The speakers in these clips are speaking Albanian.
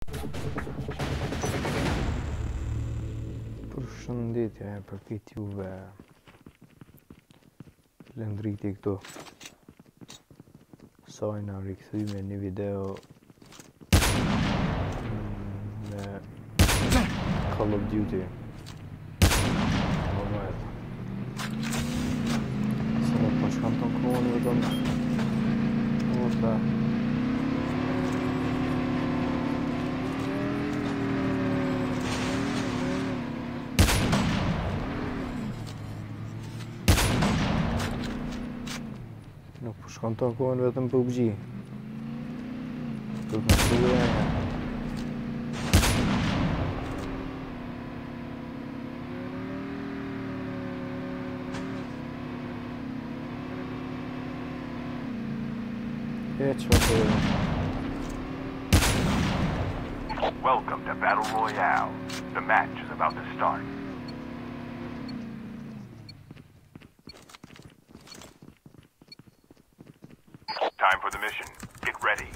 Përshëndetje për këtë juve lëndriti këtu. Sajna rikëthy me një video me Call of Duty Mobile. Se në përshkam të në kohën vetëm ota. Nuk po shkonton kohën vetëm PUBG. Do të më shkruaj aja. Welcome to Battle Royale. The match is about to start. Time for the mission. Get ready.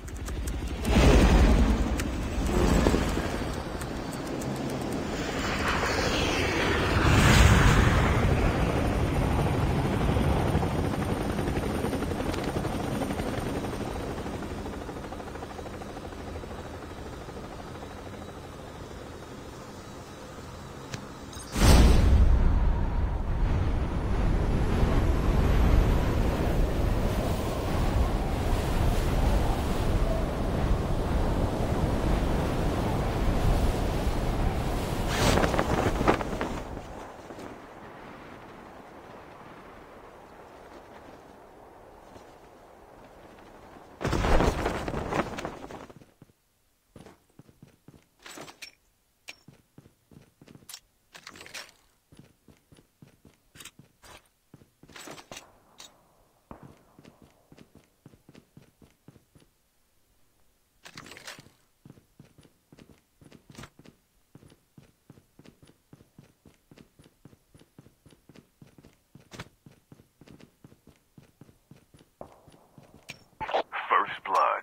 First blood.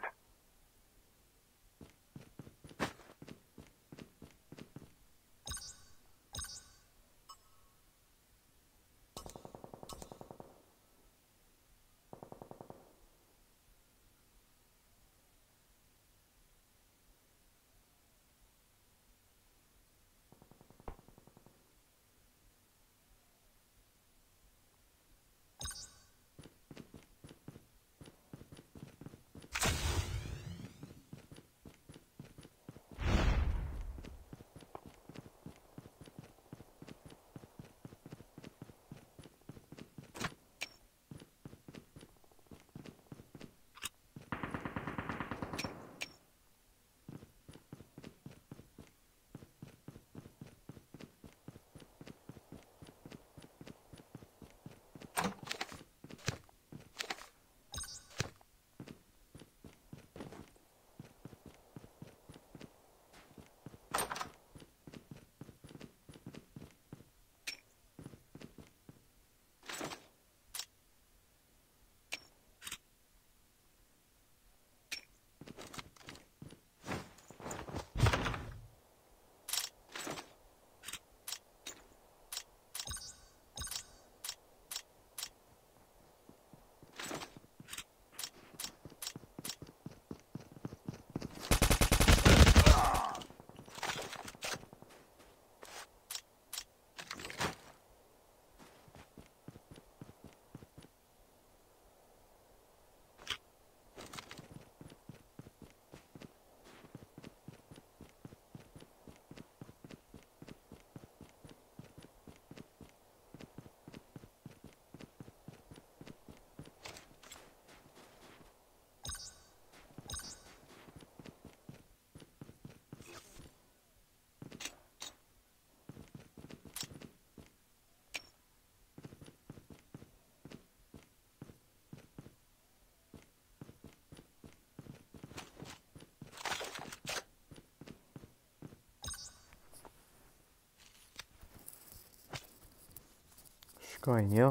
Shkojnë, jo.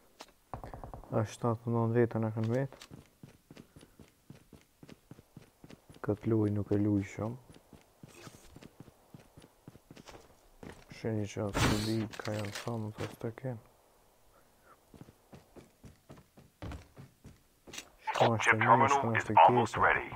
A 79 vetën e kanë vetë. Këtë luj nuk e luj shumë. Машине сейчас сидит, Каян сам застакен. Chip terminal is almost ready.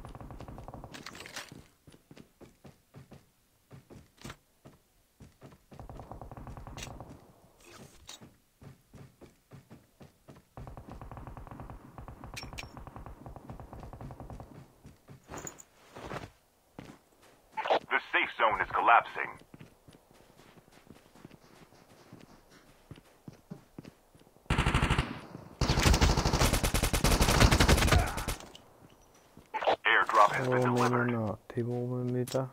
The safe zone is collapsing. Airdrop has been delivered. 어머나, 대범합니다.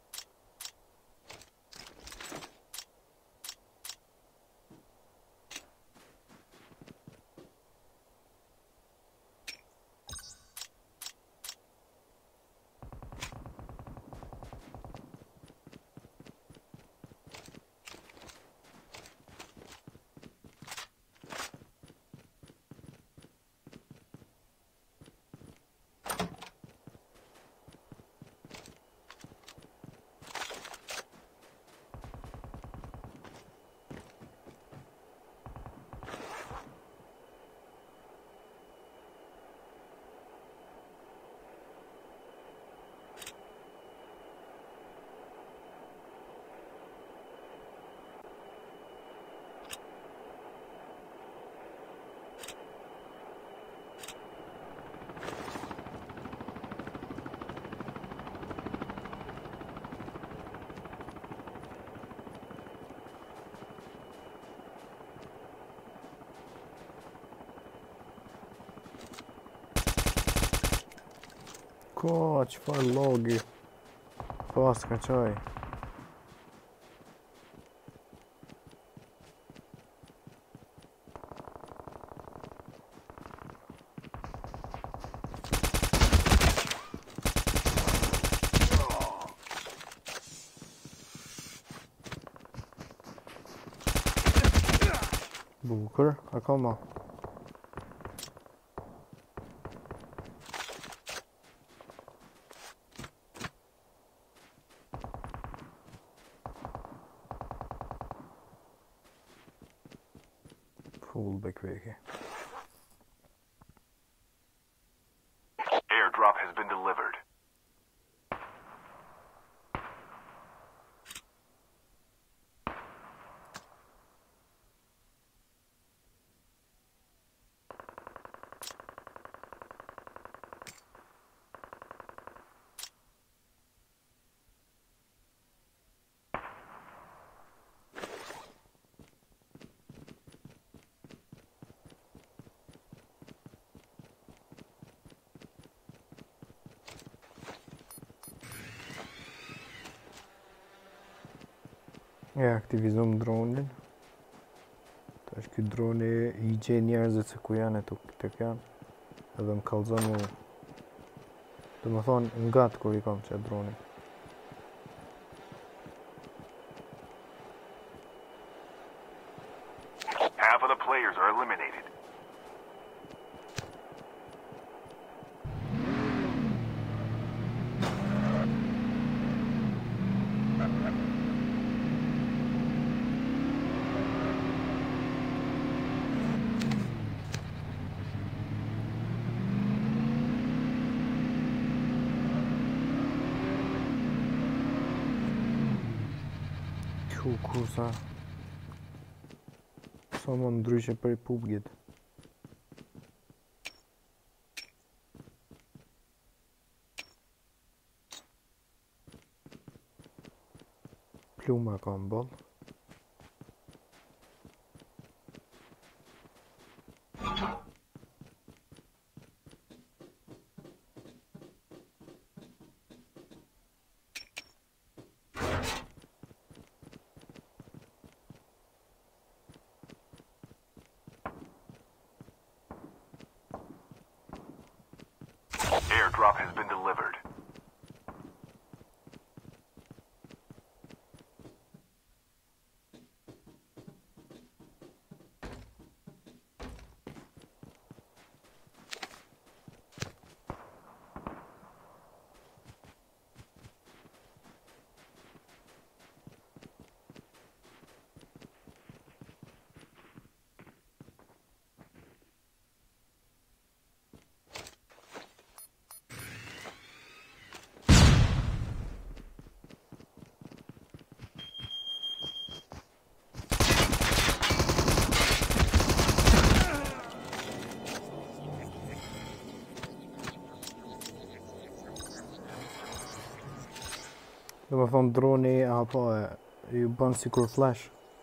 Ko, çfarë logi? Pas ka qaj. Bukur, akoma. Full bekveki. Airdrop has been delivered. Ja aktivizojmë dronin. Tash ky droni I gjen njerëzit se ku janë tek janë. Edhe më kallzon mu. Do më thonë ngat kur I kam që droni. Half of the players are eliminated. Kursa sa më ndryshe për PUBG-t. Pluma kam boll. Airdrop has been delivered. Do me thonë droni apo ju bën sikur flash.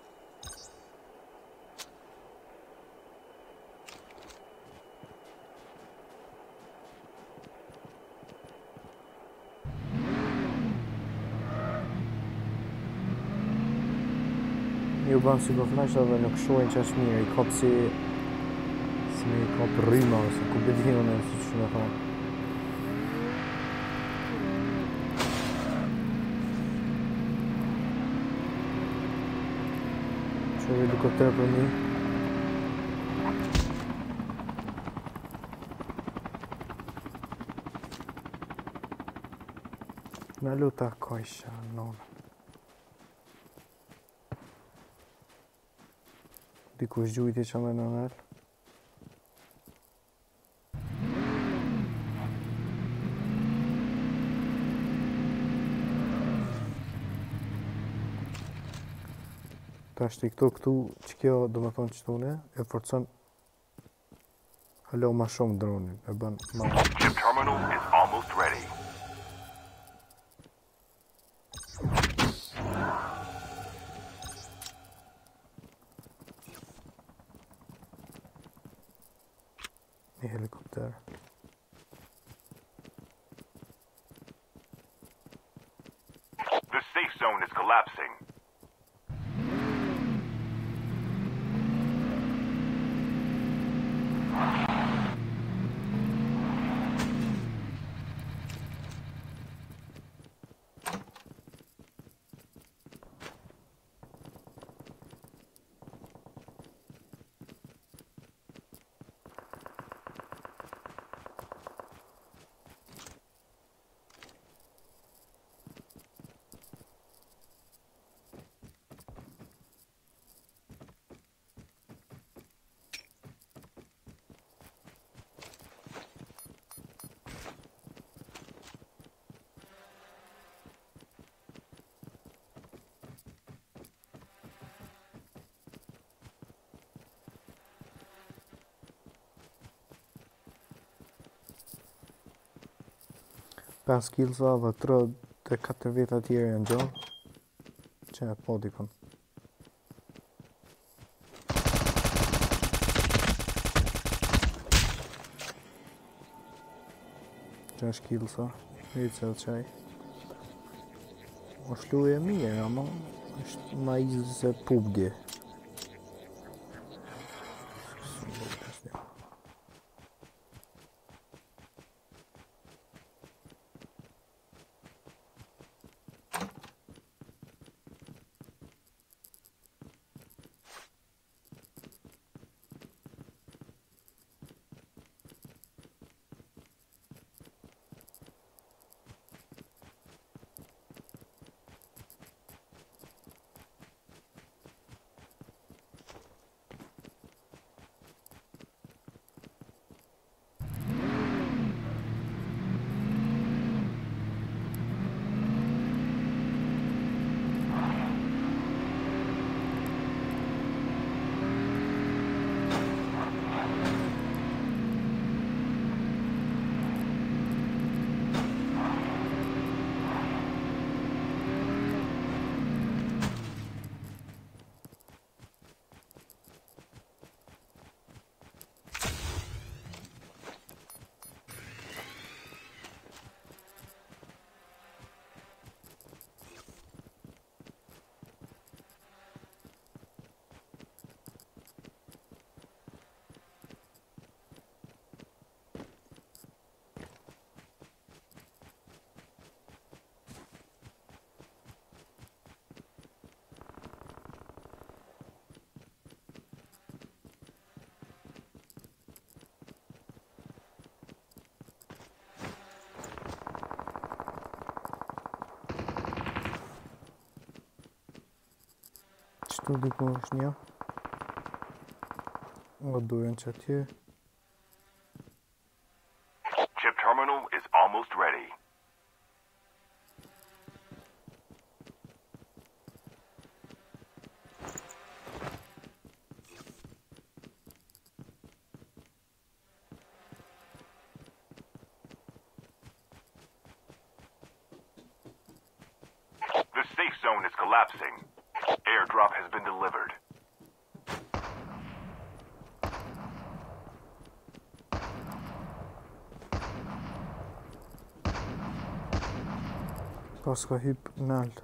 Ju bën sikur flash edhe nuk shohin që është mirë, i kap si me i kap rryma ose ku bedhion e si që me thonë. Që helikopter për mi. Me luta kojsha, nonë. Dikush gjujti që me në nërë. Ta është i këtu që kjo do me thonë qëtune, e forcon halo ma shumë dronin, e bën ma... Chip terminal is almost ready. Një helikopter. The safe zone is collapsing. Pas killsa dhe 3-4 veta tjerë janë gjonë. Që e po dikon. Që është killsa. Hirë që qaj. është luje mirë, ama është ma easy se PUBG. Qëtu diku është një. O duhen që atje. Chip terminal is almost ready. safe zone is collapsing. Airdrop has been delivered. Paska hyp nalt.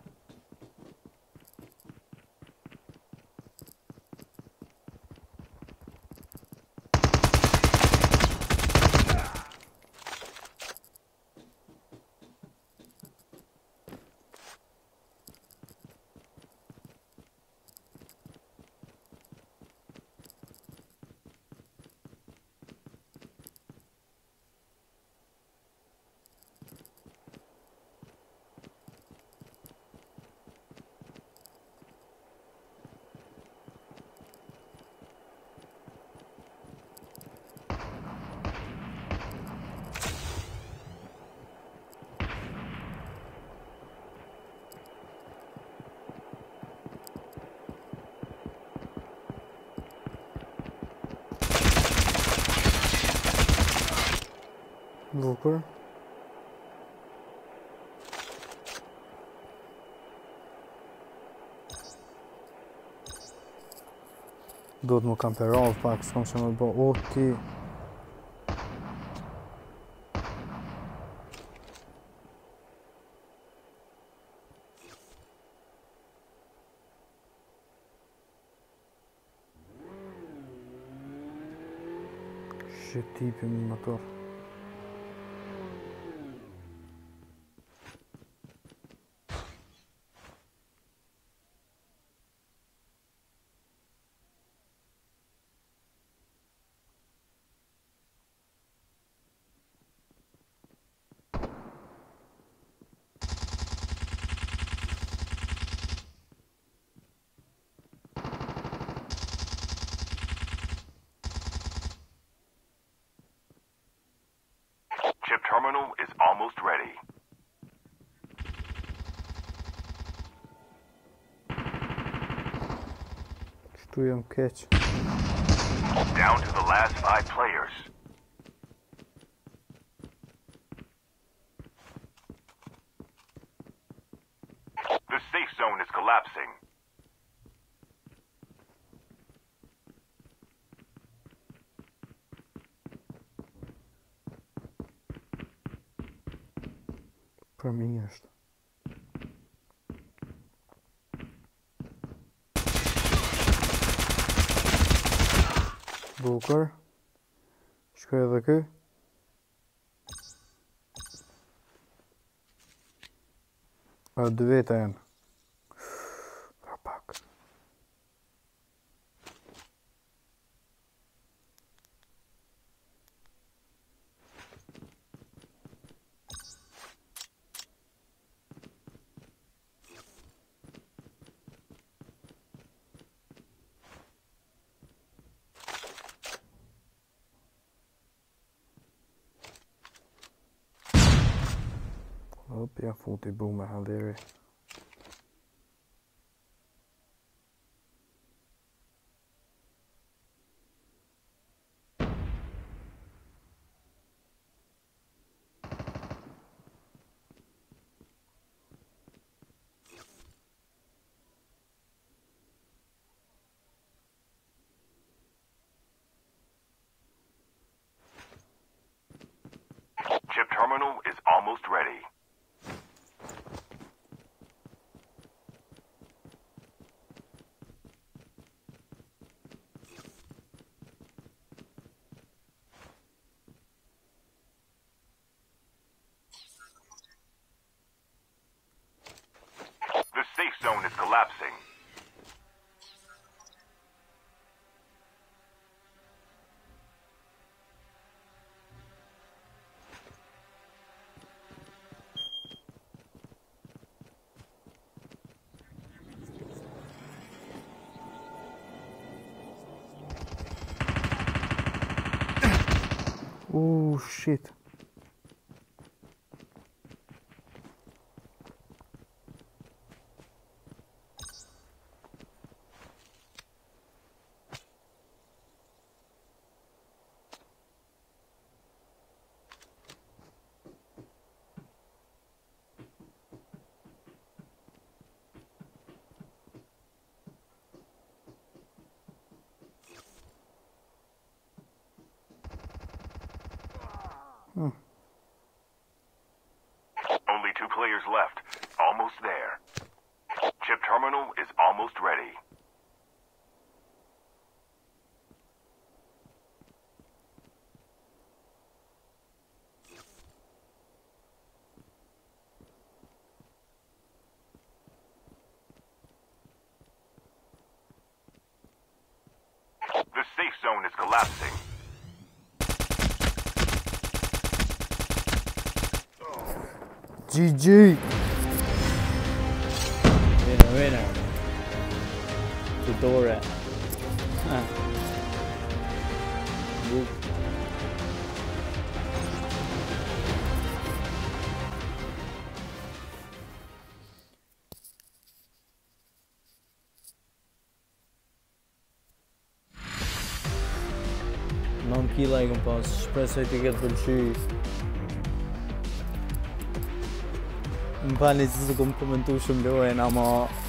Bukur. Duhet më kam peravë pak, s'kam që më bë oti. Shit tipi më motor. Chip terminal is almost ready. Shtu jam keq. Down to the last 5 players. The safe zone is collapsing. Për mi është. Bukur. Shkoj edhe ky. A dy veta janë. Ka pak. Hop, ja futi bu me halderi. Chip terminal is almost ready. The safe zone is collapsing. Shit. Only 2 players left. Almost there. Chip terminal is almost ready. The safe zone is collapsing. GG! Winner. Fedora. Boop. Non killa I kom pas, shpresoj t'i ketë pëlqy. Më falni se s'kom komentu shumë lojën, ama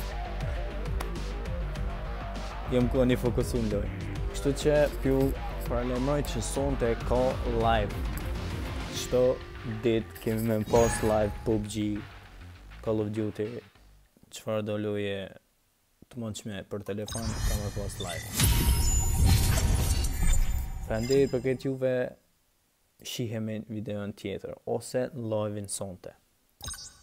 jam koni fokusu në lojë. Kështu që ju paralajmëroj që sonte ka live. Çdo ditë kemi me pas live PUBG, Call of Duty, çfarë do loje të mundshme për telefon ka me pas live. Faleminderit për këtë juve, shihemi në videon tjetër ose në live-in sonte.